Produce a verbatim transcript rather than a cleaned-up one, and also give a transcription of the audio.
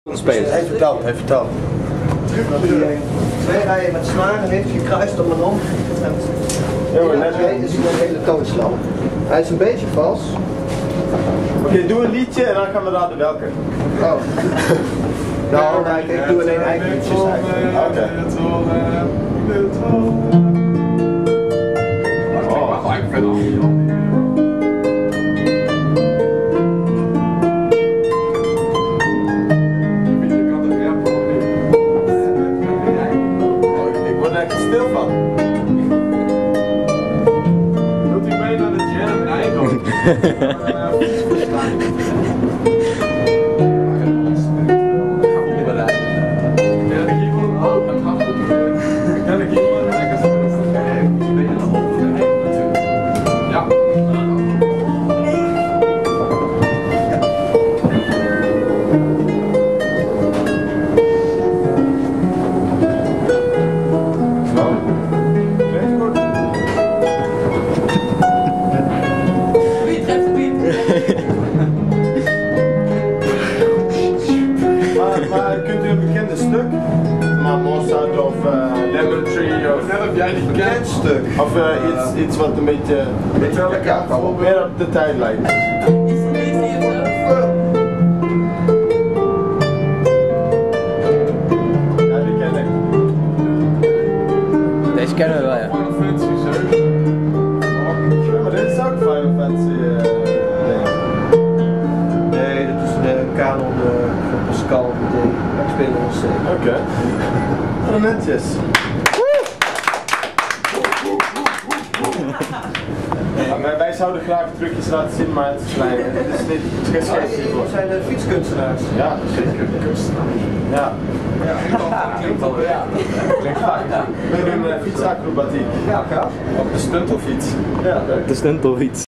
Spelen. Hij vertelt, hij vertelt. Dat hij twee rijen met snaren heeft gekruist om en om. En hij is een hele toonslag. Hij is een beetje vals. Oké, okay, doe een liedje en dan gaan we raden welke. Oh. Nou, nou ik, ik doe alleen eigen liedjes eigenlijk. Oké. Okay. Oh, ik vind het al. Stil van. Wilt u mee naar de jam in Eindhoven? Maar kunt u een bekende stuk? Maar Mozart of uh, Lemon Tree of... Net heb jij niet bekend stuk. Of uh, iets, iets wat een beetje... Metallica, wat meer op de tijd lijkt. Is het deze of zo? Ja, die ken ik. Deze kennen we wel, ja. Final Fantasy zeven. Ja, maar dit is ook Final Fantasy. Uh, Nee, dat is de kanon uh, van Pascal, de ik speel ons. Oké. Okay. Oh, netjes. Ja, maar wij zouden graag trucjes laten zien, maar het is klein. Het is niet het is geen Oh, dat zijn de fietskunstenaars. Ja, zeker. Ja. Ja, klinkt al weer. Klinkt vaak. We doen uh, fietsacrobatiek. Ja, gaaf. Op de stuntelfiets. Ja, leuk. De stuntelfiets.